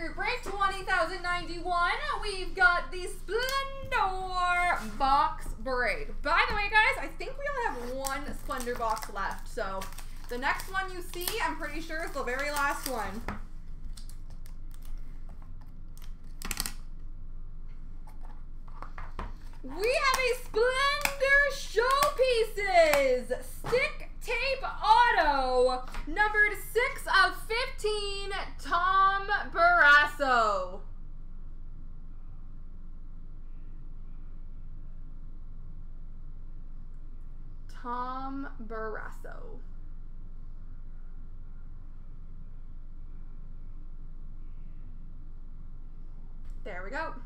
group break 20,091. We've got the Splendor box break. By the way, guys, I think we only have one Splendor box left. So the next one you see, I'm pretty sure is the very last one. We have a Splendor Showpieces stick tape auto, numbered 6 of 15, Tom Barrasso. Tom Barrasso. There we go.